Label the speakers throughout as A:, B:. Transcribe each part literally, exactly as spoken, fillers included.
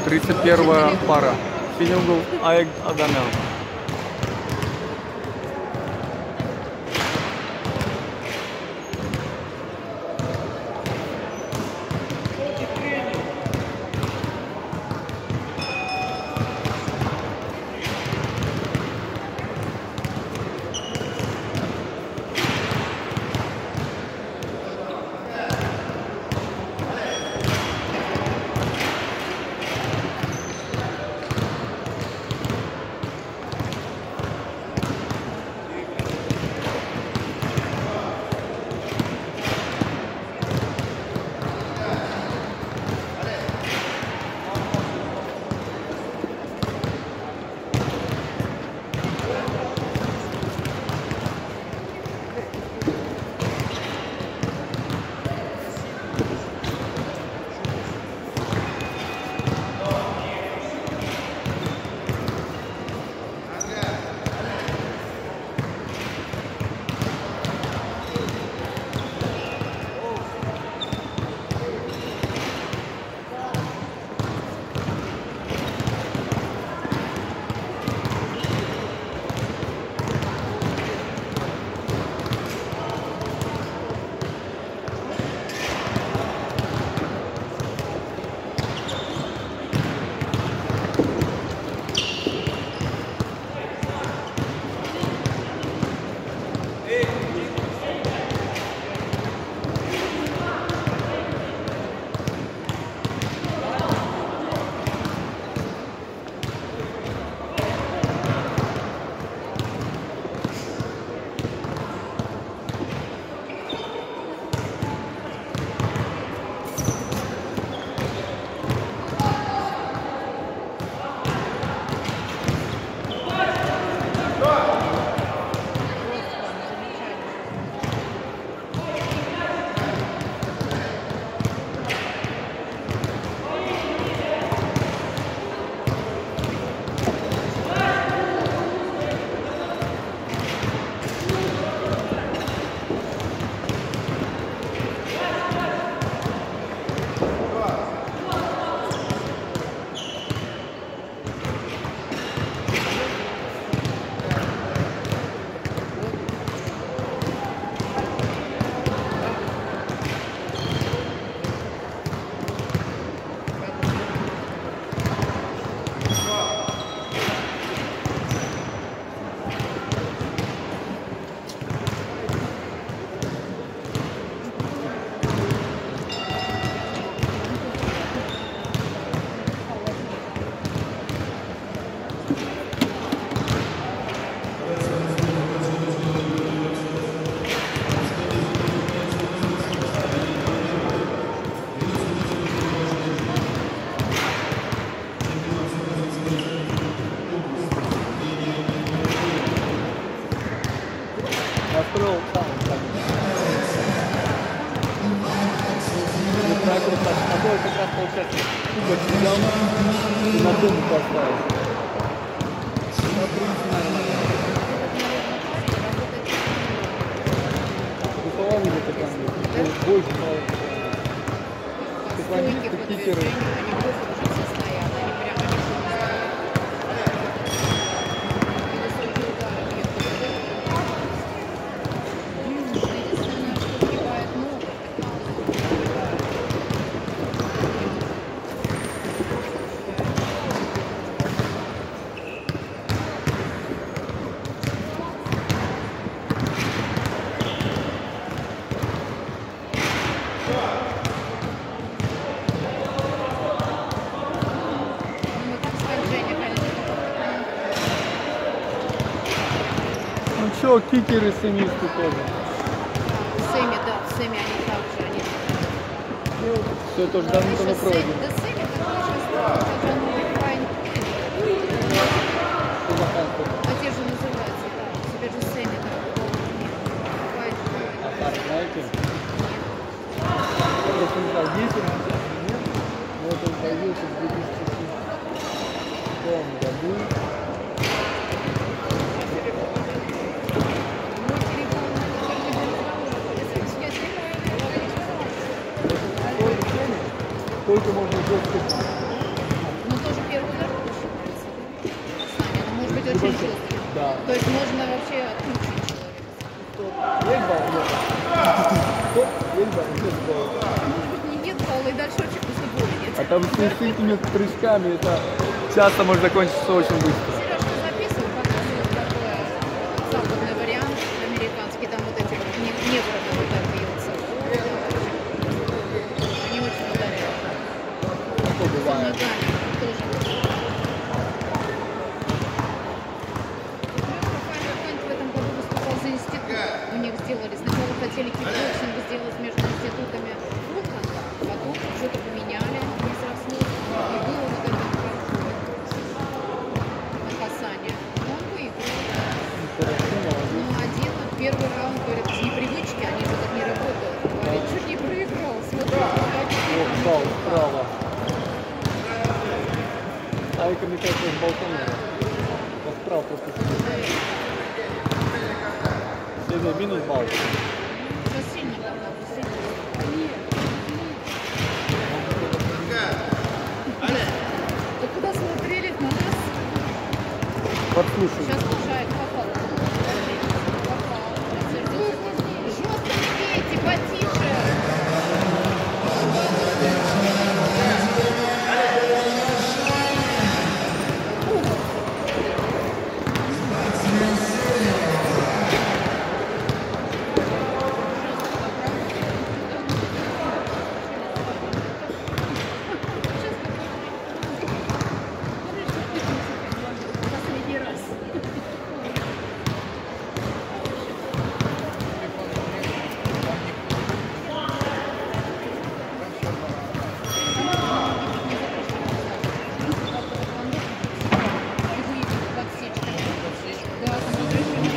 A: тридцать первая пара. Синий угол Аек Адамян.
B: Открыл там, так. Не прокрутил, а то как раз получается кубок взял и на дым поставил. Вы половину там больше половины. Стеклонисты, кикеры.
A: Ну что, кикеры семисты тоже.
C: Сэми, да, Сэми, они также, они...
A: Ну, все тоже давно пройдено.
C: Да, Сэми, это тоже стало, это новый файн. А те же называются, да, тебе же Сэми, да. Файн.
A: А пар, знаете? Я просто не знал, есть он, нет. Вот он появился в две тысячи седьмом году. Сколько можно жестко?
C: Ну очень
B: небольшой.
C: жесткий.
B: Да.
C: То есть можно вообще отключить человека.
B: Стоп. Есть балл? Нет. Стоп. Есть балл? Нет балла.
C: Может быть, не нет фаула, и дальше вообще просто боли нет.
B: А там с этими прыжками это часто может закончиться очень быстро.
C: Сережка записывал, показывал такой западный вариант, американский, там вот эти вот не- неврами вот так бьются. Они очень ударяют.
B: Что
C: С
B: бывает?
C: ногами тоже. Рафаэль Арканьев в этом году выступал за институт. У них сделали, сначала хотели кикбоксинг сделать между институтами Фулханда, потом что-то поменяли, не срослось. И было вот это на касание. Но он выиграл. Ну, один, вот первый раунд, говорит, с непривычки, они же так не работают. Говорит, чуть не проиграл, смотри,
B: Вот бал справа. А и комментатор с балкона. Справа просто сидит. Сегодня минус балл.
C: Сейчас сильно попал, сильно. Вы куда смотрели? На нас?
B: Подслушивай.
C: Сейчас лужает, попал. Попал. Жестко не бейте, потише. Последний раз. Да, там разрешение.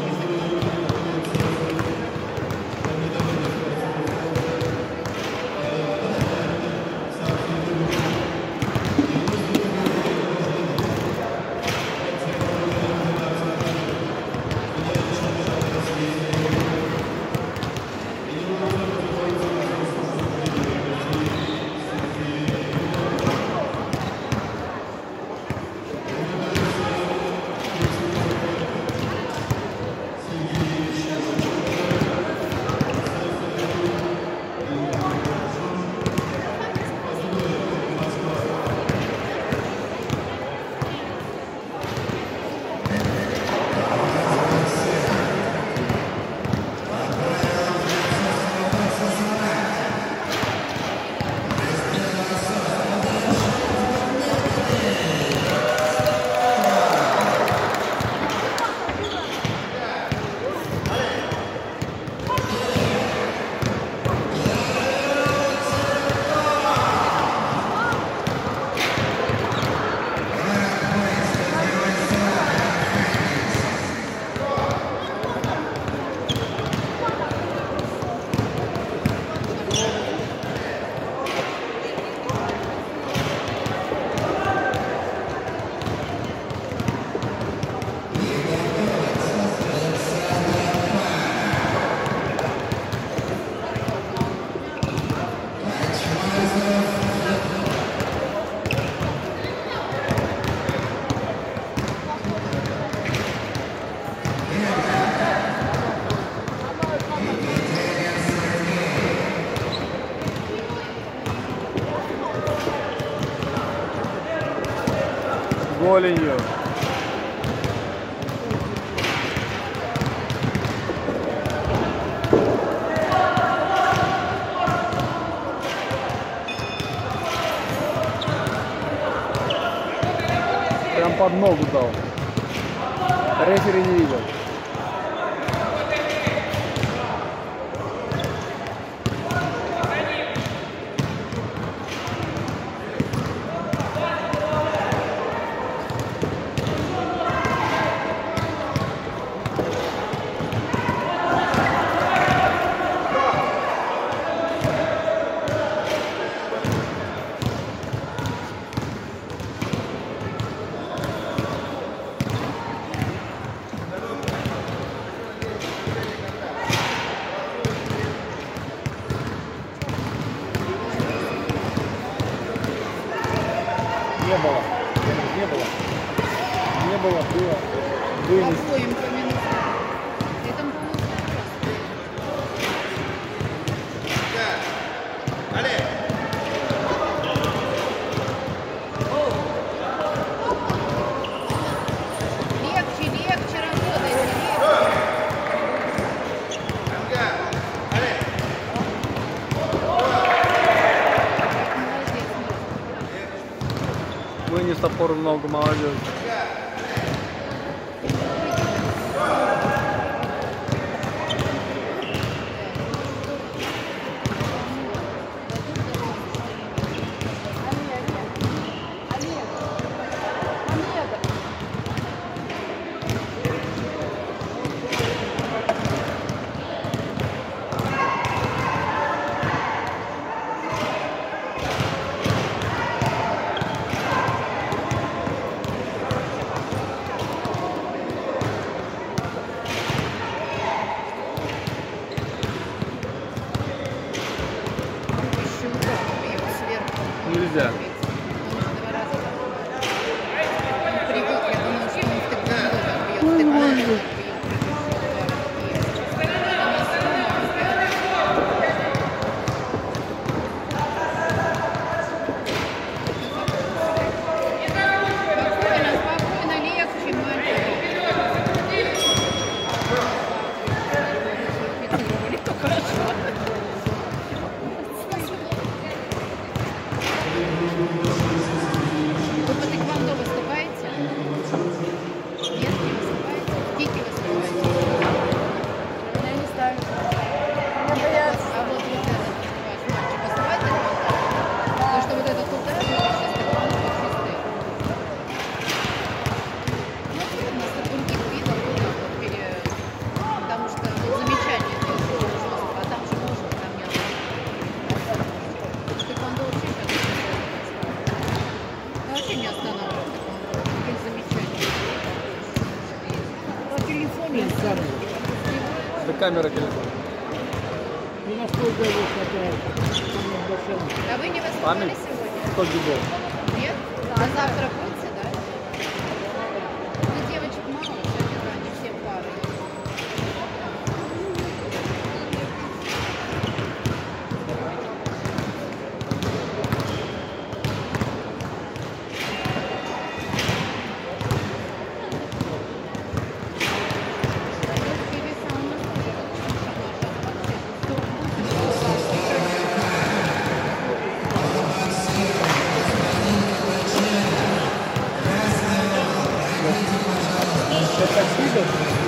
B: Голенью. Прям под ногу дал. Рефери не видел. Не было. Не было. не было, было. Вынести.
C: Обоим по минутам. Это, по-моему, легче, легче работайте, легче.
B: Вынес опору в ногу, молодец. Нельзя.
C: Привык, я думала, что он в тэквондо так бьет. В тэквондо так бьет. Спокойно, спокойно, легче, мальчик. Хорошо. Вы по тэквондо выступаете? Нет, не выступаете? В кике выступаете?
A: Я не ставлю.
C: А вот, вот этот ваш мальчик выступает тэквондо? Потому что вот этот удар, это сейчас тэквондо чистый. Ну, у нас от других видов вот так вот пере... Потому что вот замечание здесь жестко, а там же можно, там нет. Тэквондо вообще сейчас вообще не останавливает тэквондо. Без замечаний.
A: На телефоне камера.
B: Это камера телефона.
A: И насколько его хватает?
C: А вы не выступали
B: Память?
C: сегодня?
B: сто гибов.
C: Нет? А завтра будете, да? Ну, девочек мало, сегодня, да, не все пары. Легкие веса у нас тоже
B: Это так видно?